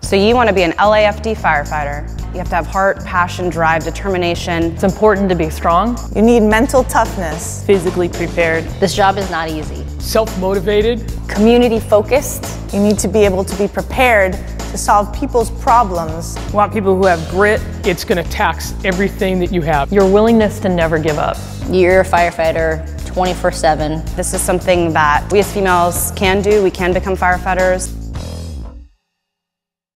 So you want to be an LAFD firefighter. You have to have heart, passion, drive, determination. It's important to be strong. You need mental toughness. Physically prepared. This job is not easy. Self-motivated. Community focused. You need to be able to be prepared to solve people's problems. You want people who have grit. It's going to tax everything that you have. Your willingness to never give up. You're a firefighter 24/7. This is something that we as females can do. We can become firefighters.